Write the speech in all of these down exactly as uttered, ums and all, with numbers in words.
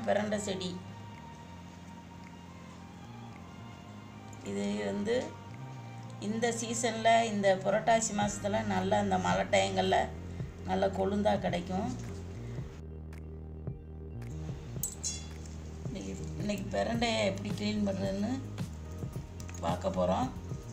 இதுதான் பிரண்டை செடி. இது வந்து இந்த சீசனில் இந்த புரட்டாசி மாதத்தில் நல்லா இந்த மழை டைங்களில் நல்லா கொழுந்தா கிடைக்கும். இன்றைக்கி இன்றைக்கி பிரண்டையை எப்படி க்ளீன் பண்ணுறதுன்னு பார்க்க போகிறோம்.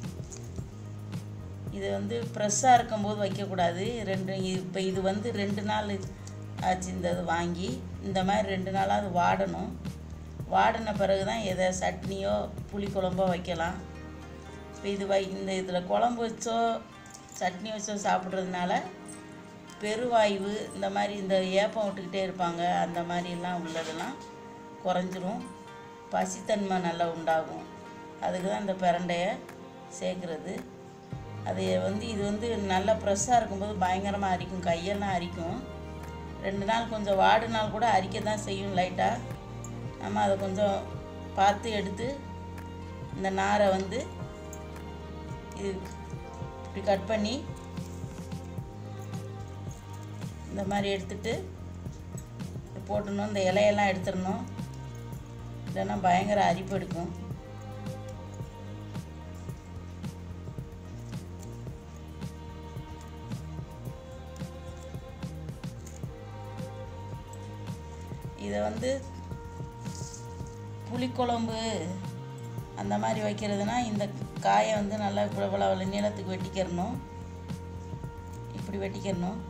இது வந்து ஃப்ரெஷ்ஷாக இருக்கும்போது வைக்கக்கூடாது. ரெண்டு இப்போ இது வந்து ரெண்டு நாள் ஆச்சு இந்த இது வாங்கி. இந்த மாதிரி ரெண்டு நாளாவது வாடணும். வாடின பிறகு தான் எதை சட்னியோ புளிக்குழம்போ வைக்கலாம். இப்போ இது வை இந்த இதில் குழம்பு வச்சோ சட்னி வச்சோ சாப்பிட்றதுனால பெருவாய்வு இந்த மாதிரி இந்த ஏப்பம் விட்டுக்கிட்டே இருப்பாங்க, அந்த மாதிரிலாம் உள்ளதெல்லாம் குறைஞ்சிரும். பசித்தன்மை நல்லா உண்டாகும். அதுக்கு தான் இந்த பிரண்டையை சேர்க்குறது. அது வந்து இது வந்து நல்லா ஃப்ரெஷ்ஷாக இருக்கும்போது பயங்கரமாக அரிக்கும், கையெல்லாம் அரிக்கும். ரெண்டு நாள் கொஞ்சம் வாடு நாள் கூட அரிக்க தான் செய்யும் லைட்டாக. நம்ம அதை கொஞ்சம் பார்த்து எடுத்து இந்த நாரை வந்து இது இப்படி கட் பண்ணி இந்த மாதிரி எடுத்துட்டு போட்டணும். இந்த இலையெல்லாம் எடுத்துடணும், இல்லைன்னா பயங்கர அரிப்பு எடுக்கும். இதை வந்து புளிக்குழம்பு அந்த மாதிரி வைக்கிறதுனா இந்த காயை வந்து நல்லா இவ்வளோ நீளத்துக்கு வெட்டிக்கிறணும். இப்படி வெட்டிக்கிறணும்.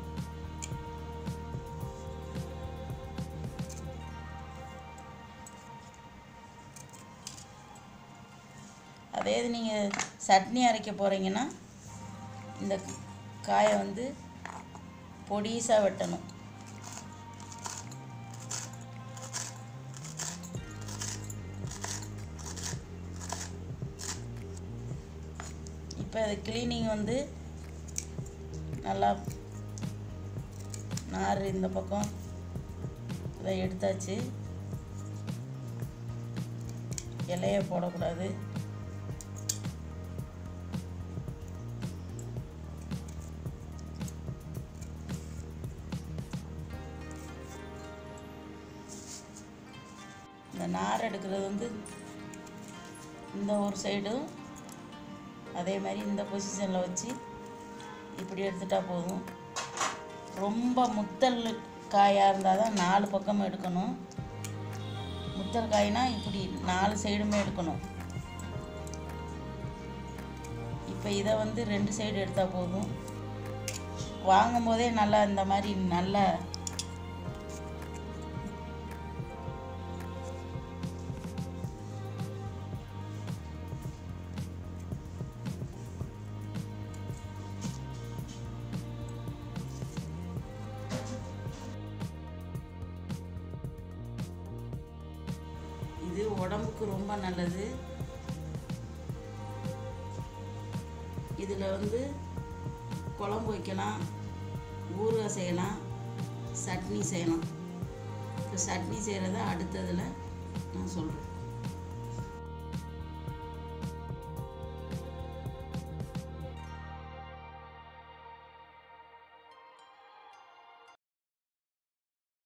அதே இது நீங்கள் சட்னி அரைக்க போகிறீங்கன்னா இந்த காயை வந்து பொடிசாக வெட்டணும். இப்போ இது க்ளீனிங் வந்து நல்லா நார் இந்த பக்கம் இதை எடுத்தாச்சு. இலையை போடக்கூடாது. இந்த நார் எடுக்கிறது வந்து இந்த ஒரு சைடும் அதே மாதிரி இந்த பொசிஷனில் வச்சு இப்படி எடுத்துட்டா போதும். ரொம்ப முத்தல் காயாக இருந்தால் தான் நாலு பக்கமும் எடுக்கணும். முத்தல் காய்னா இப்படி நாலு சைடுமே எடுக்கணும். இப்போ இதை வந்து ரெண்டு சைடு எடுத்தால் போதும். வாங்கும் போதே நல்லா இந்த மாதிரி நல்லா இது உடம்புக்கு ரொம்ப நல்லது. இதில் வந்து குழம்பு வைக்கலாம், ஊறுகாய் செய்யலாம், சட்னி செய்யலாம். இப்போ சட்னி செய்கிறத அடுத்ததில் நான் சொல்கிறேன்.